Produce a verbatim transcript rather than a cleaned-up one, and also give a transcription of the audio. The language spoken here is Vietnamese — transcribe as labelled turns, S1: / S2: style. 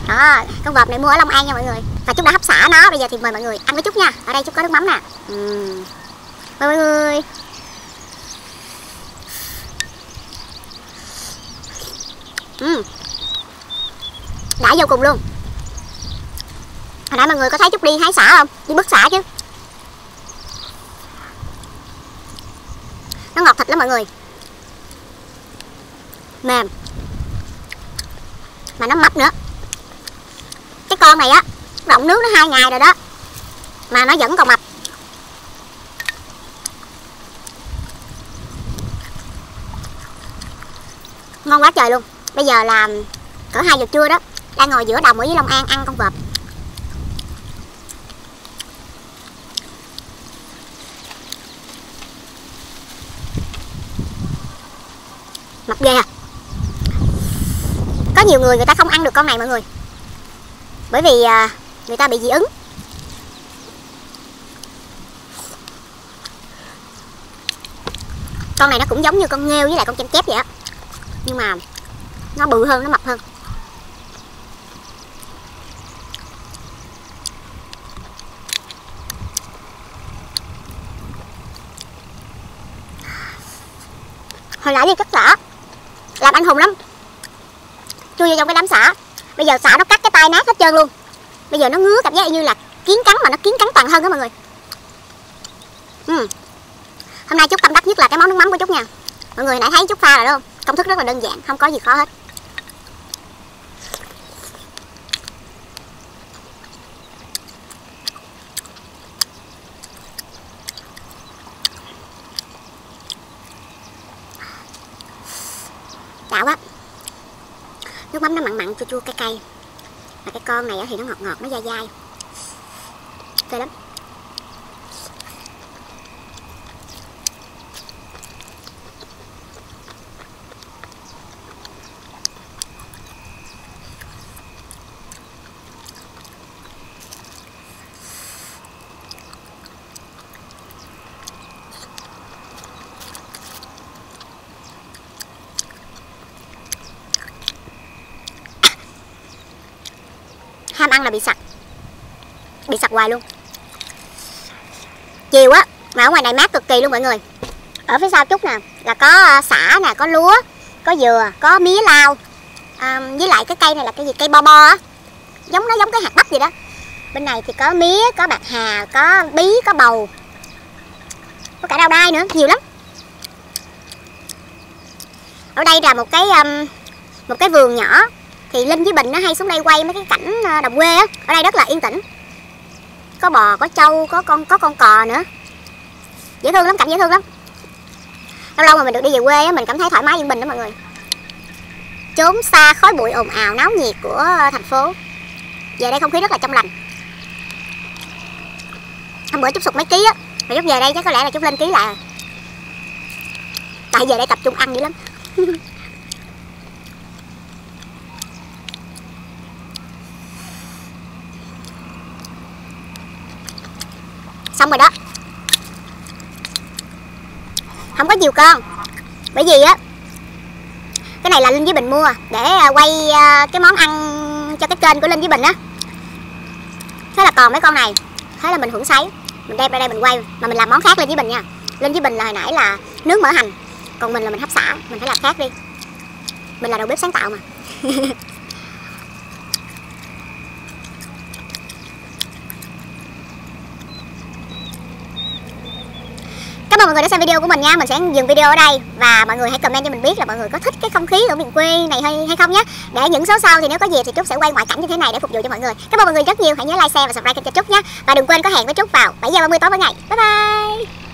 S1: Đó, con vợp này mua ở Long An nha mọi người. Và Trúc đã hấp xả nó, bây giờ thì mời mọi người ăn với Trúc nha. Ở đây Trúc có nước mắm nè. uhm. Mời mọi người. uhm. Đã vô cùng luôn. Hồi nãy mọi người có thấy Trúc đi hái xả không? Đi bứt xả chứ. Nó ngọt thịt lắm mọi người. Mềm. Mà nó mập nữa. Cái con này á, đọng nước nó hai ngày rồi đó mà nó vẫn còn mập. Ngon quá trời luôn. Bây giờ là cỡ hai giờ trưa đó, đang ngồi giữa đồng ở dưới Long An ăn con vợp. Mập ghê à. Có nhiều người người ta không ăn được con này mọi người, bởi vì à, người ta bị dị ứng. Con này nó cũng giống như con nghêu với lại con chim chép vậy á, nhưng mà nó bự hơn, nó mập hơn. Hồi nãy đi cắt xả làm anh hùng lắm, chui vô trong cái đám xả. Bây giờ xả nó cắt cái tay nát hết trơn luôn. Bây giờ nó ngứa cảm giác như là kiến cắn, mà nó kiến cắn toàn thân đó mọi người. uhm. Hôm nay Trúc tâm đắc nhất là cái món nước mắm của Trúc nha. Mọi người nãy thấy Trúc pha rồi đúng không? Công thức rất là đơn giản, không có gì khó hết. Đã quá. Nước mắm nó mặn mặn, chua chua, cay cay. Mà cái con này thì nó ngọt ngọt, nó dai dai. Phê lắm. Ham ăn là bị sặc, bị sặc hoài luôn. Chiều á mà ở ngoài này mát cực kỳ luôn mọi người. Ở phía sau Trúc nè là có sả nè, có lúa, có dừa, có mía lao, à, với lại cái cây này là cái gì, cây bo bo á, giống nó giống cái hạt bắp gì đó. Bên này thì có mía, có bạc hà, có bí, có bầu, có cả rau đay nữa, nhiều lắm. Ở đây là một cái um, một cái vườn nhỏ. Thì Linh với Bình nó hay xuống đây quay mấy cái cảnh đồng quê á. Ở đây rất là yên tĩnh. Có bò, có trâu, có con có con cò nữa. Dễ thương lắm, cảnh dễ thương lắm. Lâu lâu mà mình được đi về quê á, mình cảm thấy thoải mái yên bình đó mọi người. Trốn xa khói bụi ồn ào náo nhiệt của thành phố. Về đây không khí rất là trong lành. Hôm bữa Trúc sụt mấy ký á, mà Trúc về đây chắc có lẽ là Trúc lên ký lại rồi. Tại về đây tập trung ăn dữ lắm. Xong rồi đó. Không có nhiều con. Bởi vì á, cái này là Linh với Bình mua để quay cái món ăn cho cái kênh của Linh với Bình á. Thế là còn mấy con này. Thế là mình hưởng sấy, mình đem ra đây mình quay. Mà mình làm món khác Linh với Bình nha. Linh với Bình là hồi nãy là nướng mỡ hành, còn mình là mình hấp xả. Mình phải làm khác đi. Mình là đầu bếp sáng tạo mà. Cảm ơn mọi người đã xem video của mình nha. Mình sẽ dừng video ở đây. Và mọi người hãy comment cho mình biết là mọi người có thích cái không khí ở miền quê này hay, hay không nhé. Để những số sau thì nếu có dịp thì Trúc sẽ quay ngoại cảnh như thế này để phục vụ cho mọi người. Cảm ơn mọi người rất nhiều. Hãy nhớ like, share và subscribe kênh cho Trúc nhé. Và đừng quên có hẹn với Trúc vào bảy giờ ba mươi tối mỗi ngày. Bye bye.